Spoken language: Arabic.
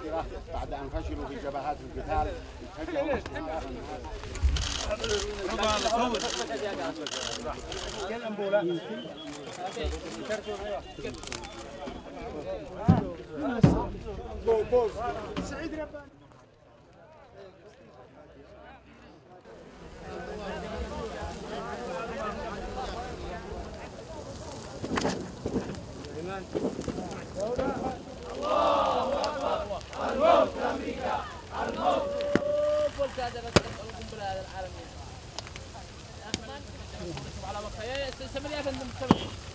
الآخرة بعد أن فشلوا في جبهات القتال اتجهوا استهدافا على وقتها يا فندم